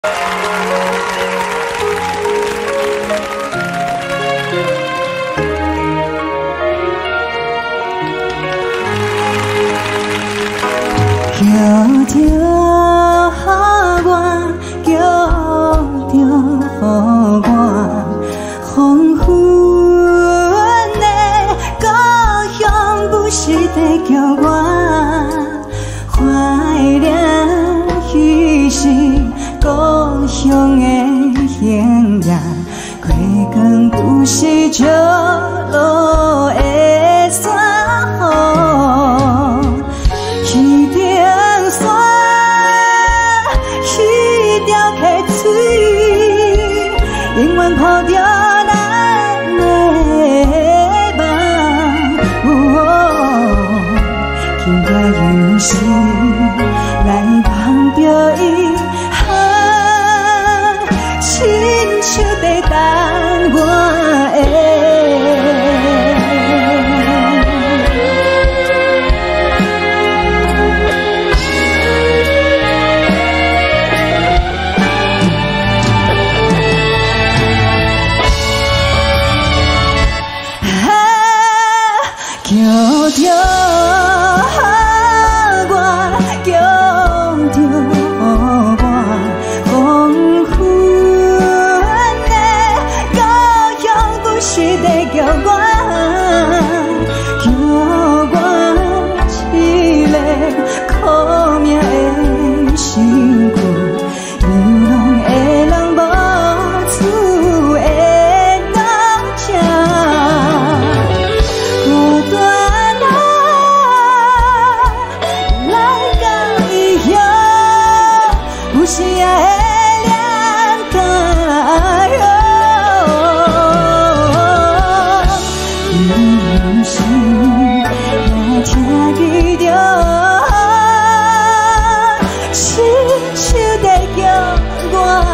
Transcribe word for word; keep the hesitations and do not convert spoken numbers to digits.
叫着我，叫着我，黄昏的故乡不是在叫我，怀念彼时故乡的形影，过光不是着落的山河。 永远抱着咱的梦，轻快用心来放着遗憾，亲像在等我的。 叫着我，叫着我，黄昏的故乡不是在叫我，叫我一个苦命的辛苦，流浪的人无厝会当食。 有时也会念加油，有时也听见着，亲像在叫我。